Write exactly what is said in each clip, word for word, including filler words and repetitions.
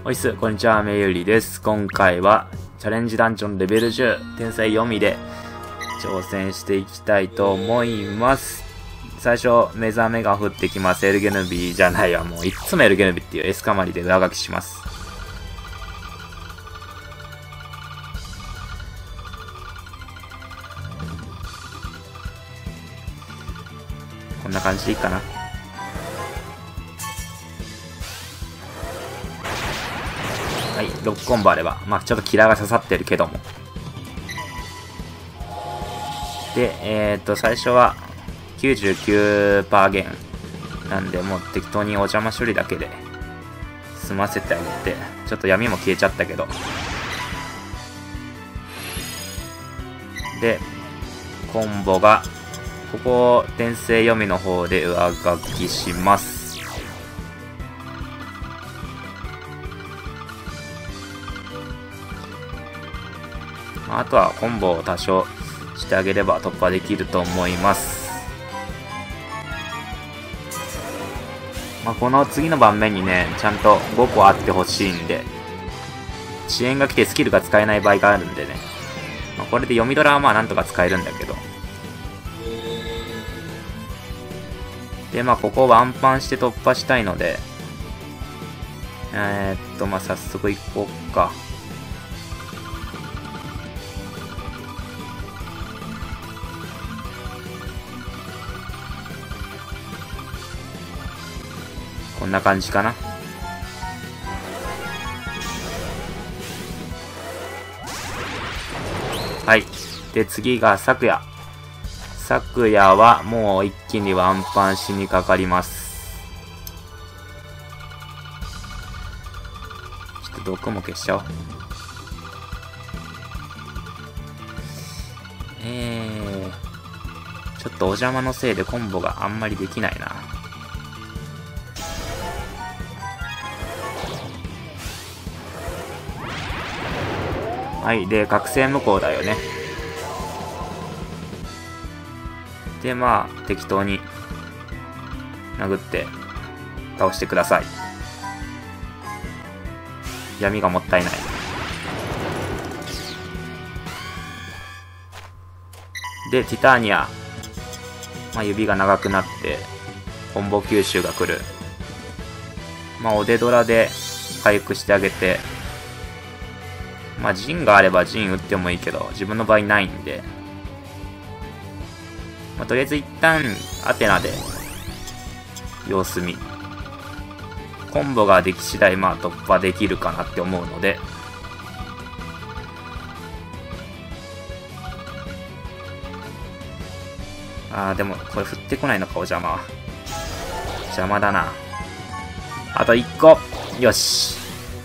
おいっす、こんにちは、めゆりです。今回は、チャレンジダンジョンレベルじゅう、天才読みで、挑戦していきたいと思います。最初、目覚めが降ってきます。エルゲヌビじゃないわ、もういつもエルゲヌビっていうエスカマリで上書きします。こんな感じでいいかな。はい、ろっコンボあれば。まあちょっとキラーが刺さってるけども。で、えー、っと、最初は きゅうじゅうきゅうパーセント 減。なんで、もう適当にお邪魔処理だけで済ませてあげて。ちょっと闇も消えちゃったけど。で、コンボが、ここ、転生読みの方で上書きします。あとはコンボを多少してあげれば突破できると思います。まあ、この次の盤面にね、ちゃんとごこあってほしいんで、遅延が来てスキルが使えない場合があるんでね。まあ、これで読みドラはまあなんとか使えるんだけど。で、まあここをワンパンして突破したいので、えー、っと、まあ早速行こうか。こんな感じかな。はい。で、次が昨夜。昨夜はもう一気にワンパンしにかかります。ちょっと毒も消しちゃおう。えー、ちょっとお邪魔のせいでコンボがあんまりできないな。はい。で、覚醒無効だよね。で、まあ、適当に殴って倒してください。闇がもったいない。で、ティターニア。まあ、指が長くなって、コンボ吸収が来る。まあ、おでドラで回復してあげて、まあ、陣があれば陣打ってもいいけど、自分の場合ないんで、まあ、とりあえず一旦、アテナで、様子見。コンボができ次第、まあ、突破できるかなって思うので、あー、でも、これ振ってこないのか、お邪魔は。邪魔だな。あといっこ。よし。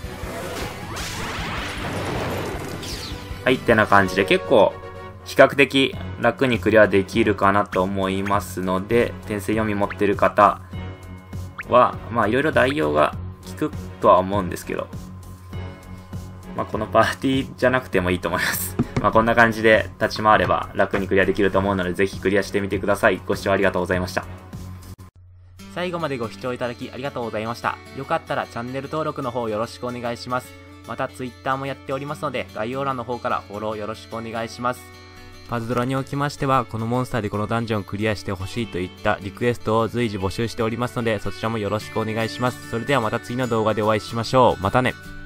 はい、ってな感じで、結構、比較的楽にクリアできるかなと思いますので、転生読み持ってる方は、まあいろいろ代用が効くとは思うんですけど、まあこのパーティーじゃなくてもいいと思います。まあこんな感じで立ち回れば楽にクリアできると思うので、ぜひクリアしてみてください。ご視聴ありがとうございました。 最後までご視聴いただきありがとうございました。よかったらチャンネル登録の方よろしくお願いします。また Twitter もやっておりますので、概要欄の方からフォローよろしくお願いします。パズドラにおきましては、このモンスターでこのダンジョンをクリアしてほしいといったリクエストを随時募集しておりますので、そちらもよろしくお願いします。それではまた次の動画でお会いしましょう。またね。